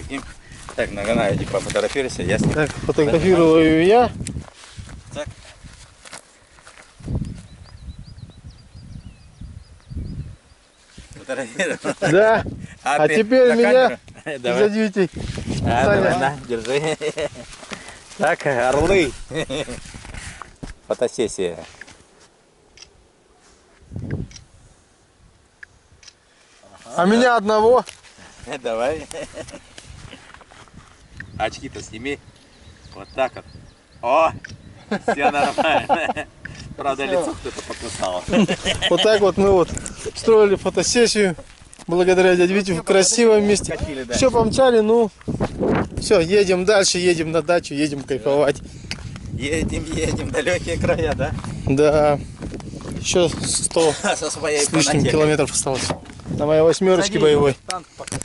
другим. Так, нагана, иди пофотографируйся, я сниму. Так, фотографирую я. Так. Фотографирую. Да. А ты теперь на меня камеру? Давай. зайдите. Давай, на, держи. Так, орлы. Фотосессия. А меня одного. Давай. Очки-то сними. Вот так вот. О! Все нормально. Правда, лицо кто-то покусал. Вот так вот мы вот строили фотосессию. Благодаря дяде Вите в красивом месте. Все помчали, ну все, едем дальше, едем на дачу, едем кайфовать. Едем, далекие края, да? Да, еще 100 Со своей с лишним фанатикой. километров осталось. На моей восьмерочке боевой. Танк покажи.